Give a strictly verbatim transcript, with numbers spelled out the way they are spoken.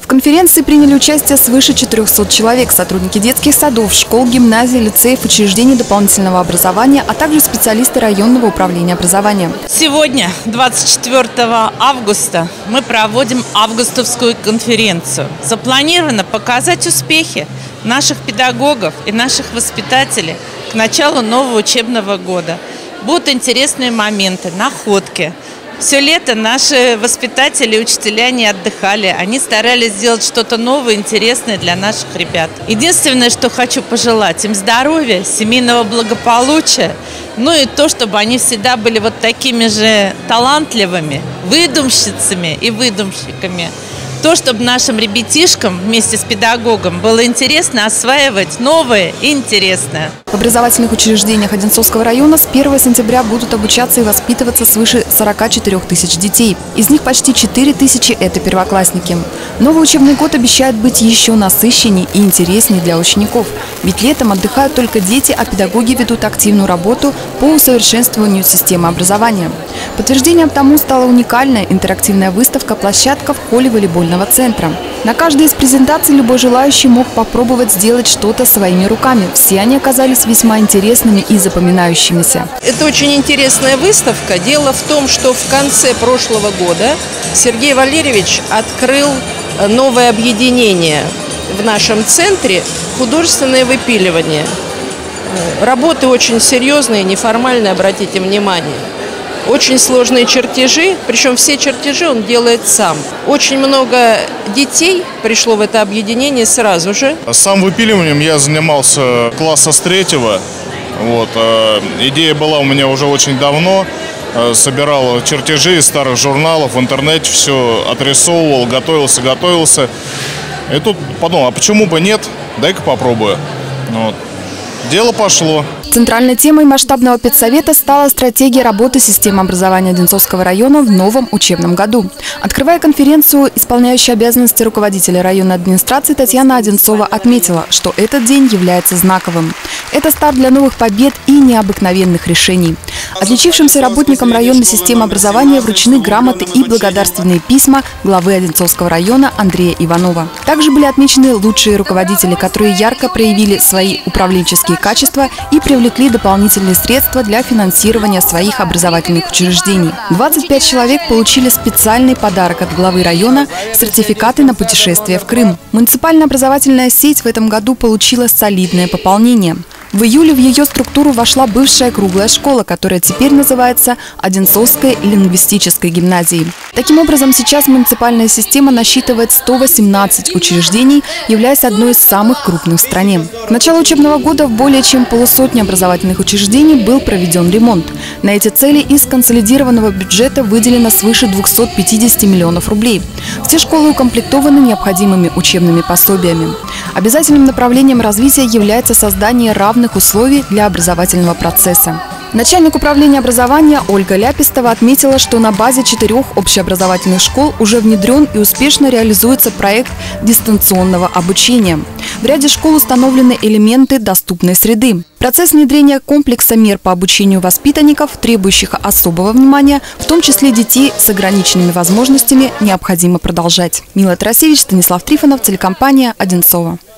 конференции приняли участие свыше четырёхсот человек, сотрудники детских садов, школ, гимназий, лицеев, учреждений дополнительного образования, а также специалисты районного управления образования. Сегодня, двадцать четвёртого августа, мы проводим августовскую конференцию. Запланировано показать успехи наших педагогов и наших воспитателей к началу нового учебного года. Будут интересные моменты, находки. Все лето наши воспитатели и учителя не отдыхали. Они старались сделать что-то новое, интересное для наших ребят. Единственное, что хочу пожелать им здоровья, семейного благополучия. Ну и то, чтобы они всегда были вот такими же талантливыми, выдумщицами и выдумщиками. То, чтобы нашим ребятишкам вместе с педагогом было интересно осваивать новое и интересное. В образовательных учреждениях Одинцовского района с первого сентября будут обучаться и воспитываться свыше сорока четырёх тысяч детей. Из них почти четыре тысячи – это первоклассники. Новый учебный год обещает быть еще насыщеннее и интереснее для учеников. Ведь летом отдыхают только дети, а педагоги ведут активную работу по усовершенствованию системы образования. Подтверждением тому стала уникальная интерактивная выставка-площадка в холле волейбольного центра. На каждой из презентаций любой желающий мог попробовать сделать что-то своими руками. Все они оказались весьма интересными и запоминающимися. Это очень интересная выставка. Дело в том, что в конце прошлого года Сергей Валерьевич открыл новое объединение в нашем центре «Художественное выпиливание». Работы очень серьезные, неформальные, обратите внимание. Очень сложные чертежи, причем все чертежи он делает сам. Очень много детей пришло в это объединение сразу же. Сам выпиливанием я занимался класса с третьего. Вот, э, идея была у меня уже очень давно. Э, собирал чертежи из старых журналов, в интернете все отрисовывал, готовился, готовился. И тут подумал, а почему бы нет? Дай-ка попробую. Вот. Дело пошло. Центральной темой масштабного педсовета стала стратегия работы системы образования Одинцовского района в новом учебном году. Открывая конференцию, исполняющая обязанности руководителя районной администрации Татьяна Одинцова отметила, что этот день является знаковым. Это старт для новых побед и необыкновенных решений. Отличившимся работникам районной системы образования вручены грамоты и благодарственные письма главы Одинцовского района Андрея Иванова. Также были отмечены лучшие руководители, которые ярко проявили свои управленческие качества и привлекли дополнительные средства для финансирования своих образовательных учреждений. двадцать пять человек получили специальный подарок от главы района – сертификаты на путешествие в Крым. Муниципальная образовательная сеть в этом году получила солидное пополнение. В июле в ее структуру вошла бывшая круглая школа, которая теперь называется Одинцовской лингвистической гимназией. Таким образом, сейчас муниципальная система насчитывает сто восемнадцать учреждений, являясь одной из самых крупных в стране. К началу учебного года в более чем полусотни образовательных учреждений был проведен ремонт. На эти цели из консолидированного бюджета выделено свыше двухсот пятидесяти миллионов рублей. Все школы укомплектованы необходимыми учебными пособиями. Обязательным направлением развития является создание равных условий для образовательного процесса. Начальник управления образования Ольга Ляпистова отметила, что на базе четырех общеобразовательных школ уже внедрен и успешно реализуется проект дистанционного обучения. В ряде школ установлены элементы доступной среды. Процесс внедрения комплекса мер по обучению воспитанников, требующих особого внимания, в том числе детей с ограниченными возможностями, необходимо продолжать. Мила Тарасевич, Станислав Трифонов, телекомпания «Одинцова».